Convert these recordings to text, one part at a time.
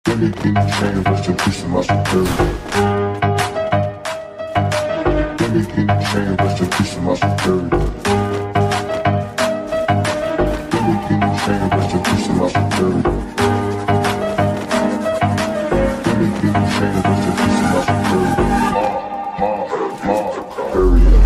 Give me king chain, rest in peace of my security. Give me king chain, rest in peace of my security. Give me king chain, rest in peace of my security. Give me king chain, rest in peace of my security. Area.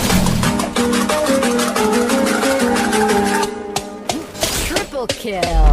Kill.